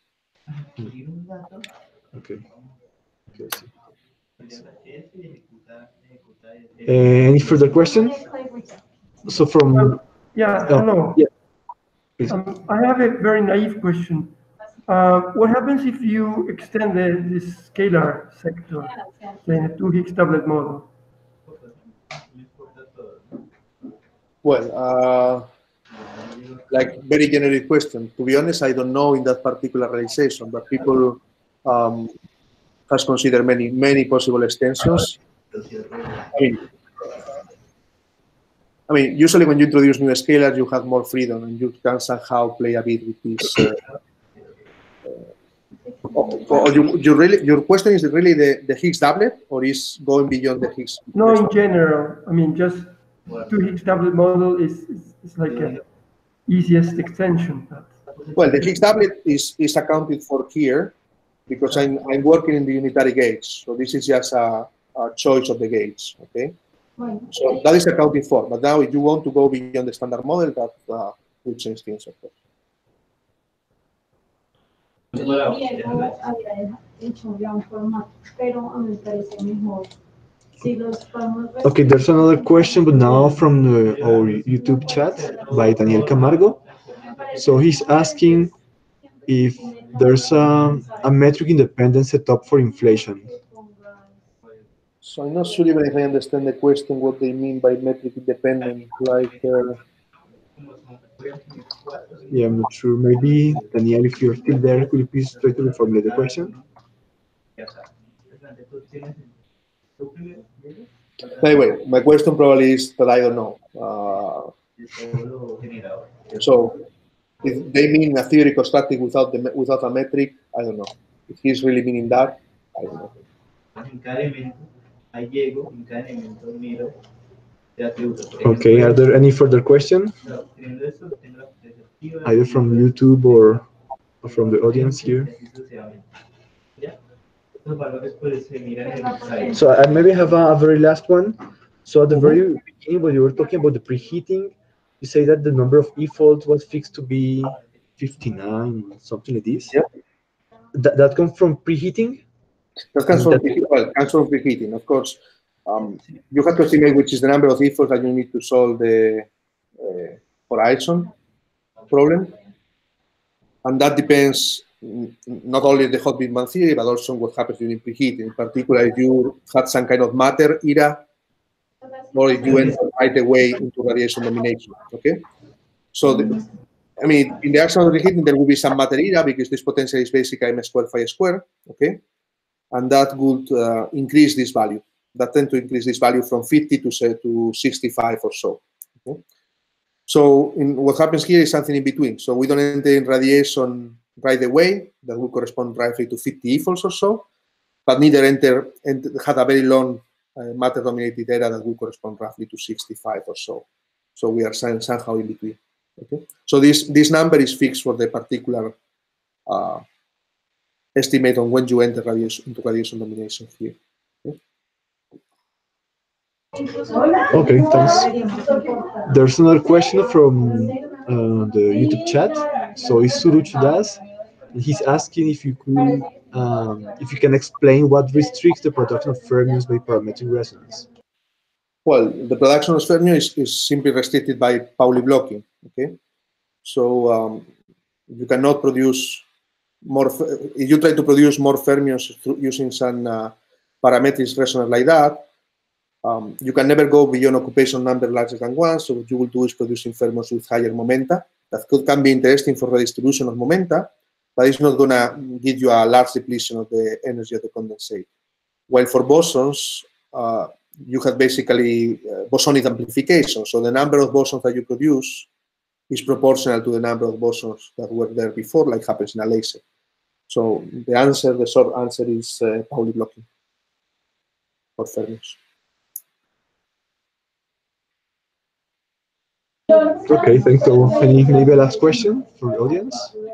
okay. Okay, so- Any further question? So from Yeah, oh, hello. yeah, please. Um, I have a very naive question. Uh, what happens if you extend the, this scalar sector, the two Higgs tablet model? Well, uh, like very generic question. To be honest, I don't know in that particular realization, but people um, has considered many many possible extensions. I mean, I mean, usually when you introduce new scalars, you have more freedom and you can somehow play a bit with this. Uh, or, or you, you really, your question is really the, the Higgs tablet, or is going beyond the Higgs? No, in general. I mean, just two Higgs tablet model is, is, is like an easiest extension. But Well, the Higgs tablet is, is accounted for here because I'm, I'm working in the unitary gauge. So this is just a, a choice of the gauge, okay? So that is accounted for. But now if you want to go beyond the standard model, that uh, will change things, of course. Okay, there's another question, but now from the, our YouTube chat by Daniel Camargo. So he's asking if there's a, a metric independent setup for inflation. So I'm not sure even if I understand the question, what they mean by metric independent. Like, uh, Yeah, I'm not sure. Maybe, Daniel, if you're still there, could you please try to reformulate the question? Anyway, my question probably is that I don't know. Uh, so, if they mean a theory constructed without the without a metric, I don't know. If he's really meaning that, I don't know. Okay, are there any further questions? Either from YouTube or, or from the audience here? So I maybe have a, a very last one. So at the very beginning, when you were talking about the preheating, you say that the number of e-folds was fixed to be fifty-nine, something like this. Yeah. That, that comes from preheating? That comes from, preheating, well, comes from preheating, of course. Um, you have to estimate which is the number of e-folds that you need to solve the uh, horizon problem. And that depends not only the hot bit band theory, but also what happens during preheating. In particular, if you had some kind of matter era, or if you enter right away into radiation domination. Okay, so the, I mean, in the action of preheating, there will be some matter era because this potential is basically m squared phi squared. Okay, and that would uh, increase this value. That tend to increase this value from fifty to say to sixty-five or so. Okay? So in, what happens here is something in between. So we don't enter in radiation right away. That will correspond roughly to fifty e-folds or so, but neither enter and had a very long uh, matter-dominated era that will correspond roughly to sixty-five or so. So we are somehow in between. Okay. So this this number is fixed for the particular uh, estimate on when you enter radiation into radiation domination here. Okay. Okay, thanks. There's another question from uh, the YouTube chat. So it's Suruch Das. He's asking if you could, um, if you can explain what restricts the production of fermions by parametric resonance. Well, the production of fermions is, is simply restricted by Pauli blocking. Okay, so um, you cannot produce more. If you try to produce more fermions using some uh, parametric resonance like that, um, you can never go beyond occupation number larger than one. So what you will do is producing fermions with higher momenta. That could, can be interesting for redistribution of momenta, but it's not going to give you a large depletion of the energy of the condensate. While for bosons, uh, you have basically uh, bosonic amplification. So the number of bosons that you produce is proportional to the number of bosons that were there before, like happens in a laser. So the answer, the short answer is uh, Pauli blocking for fermions. Okay, thanks. So any maybe a last question for the audience?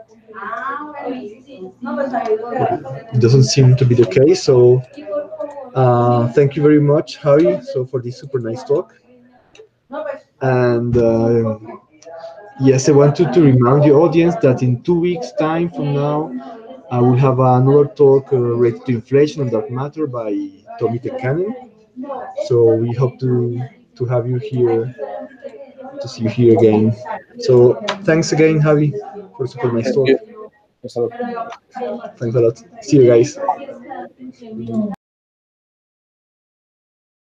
It doesn't seem to be the case. So uh, thank you very much, Javi, so for this super nice talk. And uh, yes, I wanted to remind the audience that in two weeks' time from now, I will have another talk uh, related to inflation and dark matter by Tommy Tekanen. So we hope to to have you here, to see you here again. So thanks again, Javi, for super nice talk. Thanks a lot. Thanks a lot. See you guys.